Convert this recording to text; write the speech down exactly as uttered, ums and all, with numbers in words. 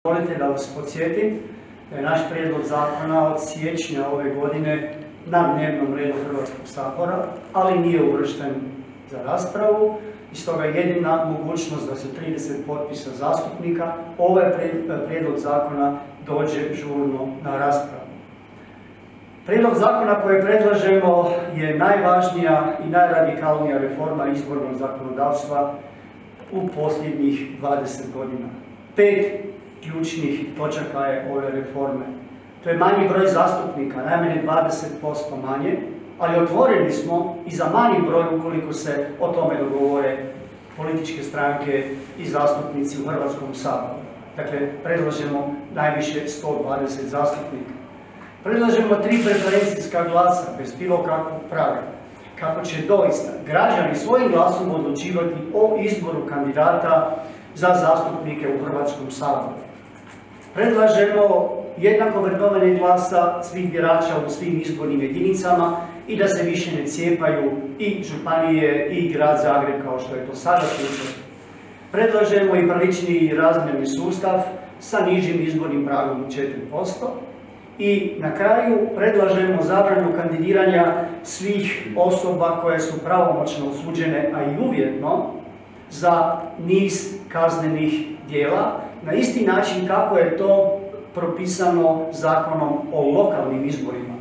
Molite da vas podsjetim da je naš prijedlog zakona od siječnja ove godine na dnevnom redu Hrvatskog sabora, ali nije uvršten za raspravu i stoga je jedina mogućnost da se trideset potpisa zastupnika ovaj prijedlog zakona dođe žurno na raspravu. Prijedlog zakona koji predlažemo je najvažnija i najradikalnija reforma izbornog zakonodavstva u posljednjih dvadeset godina. Pet ključnih točaka je ove reforme. To je manji broj zastupnika, najmanje dvadeset posto manje, ali otvoreni smo i za manji broj ukoliko se o tome dogovore političke stranke i zastupnici u Hrvatskom saboru. Dakle, predlažemo najviše sto dvadeset zastupnika. Predlažemo tri preferencijska glasa bez bilo kakvog praga, kako će doista građani svojim glasom odlučivati o izboru kandidata za zastupnike u Hrvatskom saboru. Predlažemo jednako vrednovanje glasa svih birača u svim izbornim jedinicama i da se više ne cijepaju i županije i grad Zagreb kao što je to sada slučaj. Predlažemo i pravičniji razmjerni sustav sa nižim izbornim pragom od četiri posto. I na kraju predlažemo zabranu kandidiranja svih osoba koje su pravomoćno osuđene, a i uvjetno, za niz kaznenih djela, na isti način kako je to propisano Zakonom o lokalnim izborima.